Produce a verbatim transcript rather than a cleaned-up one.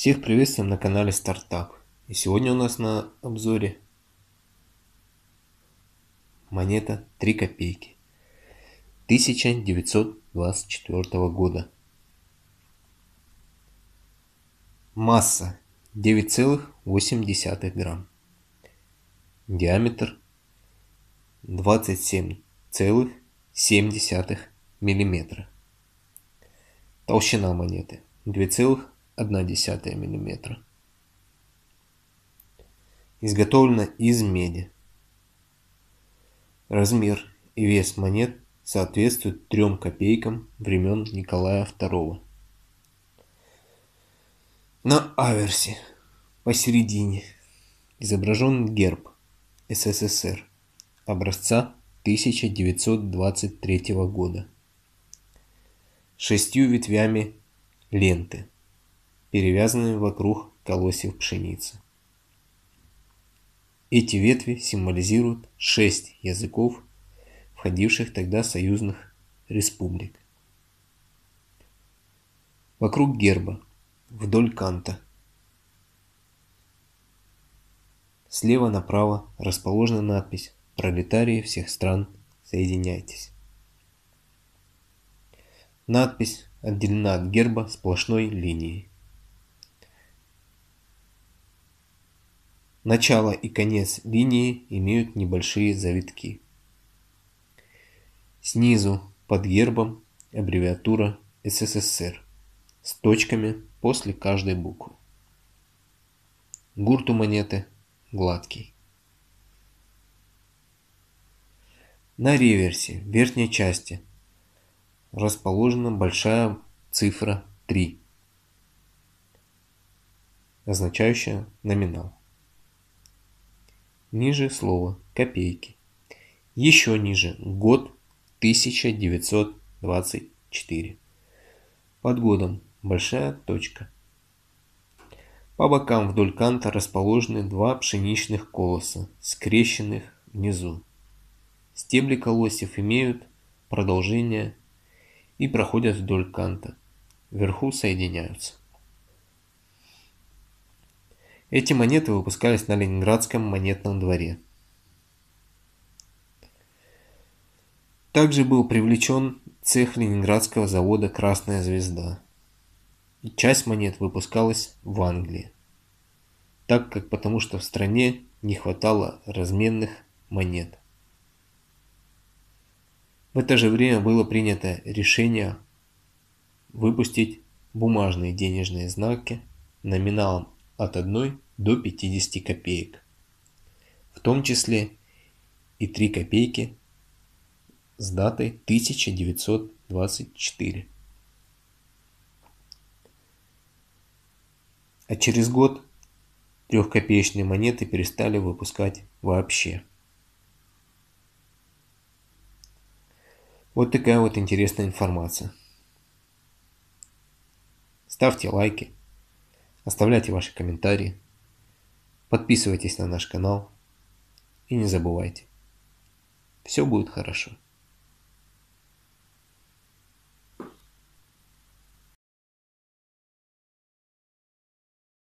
Всех приветствуем на канале Стартап. И сегодня у нас на обзоре монета три копейки тысяча девятьсот двадцать четвёртого года. Масса девять целых восемь десятых грамм. Диаметр двадцать семь целых семь десятых миллиметра. Толщина монеты две целых одна десятая миллиметра. Изготовлена из меди. Размер и вес монет соответствуют трем копейкам времен Николая второго. На аверсе посередине изображен герб СССР образца тысяча девятьсот двадцать третьего года с шестью ветвями ленты, перевязанными вокруг колосьев пшеницы. Эти ветви символизируют шесть языков, входивших тогда союзных республик. Вокруг герба, вдоль канта, слева направо расположена надпись «Пролетарии всех стран, соединяйтесь». Надпись отделена от герба сплошной линией. Начало и конец линии имеют небольшие завитки. Снизу под гербом аббревиатура СССР с точками после каждой буквы. Гурт у монеты гладкий. На реверсе в верхней части расположена большая цифра три, означающая номинал. Ниже слово копейки. Еще ниже год тысяча девятьсот двадцать четыре. Под годом большая точка. По бокам вдоль канта расположены два пшеничных колоса, скрещенных внизу. Стебли колосьев имеют продолжение и проходят вдоль канта. Вверху соединяются. Эти монеты выпускались на Ленинградском монетном дворе. Также был привлечен цех Ленинградского завода «Красная звезда». И часть монет выпускалась в Англии, так как потому что в стране не хватало разменных монет. В это же время было принято решение выпустить бумажные денежные знаки номиналом от одной до пятидесяти копеек, в том числе и три копейки с датой тысяча девятьсот двадцать четыре. А через год трехкопеечные монеты перестали выпускать вообще. Вот такая вот интересная информация. Ставьте лайки, оставляйте ваши комментарии, подписывайтесь на наш канал и не забывайте, все будет хорошо.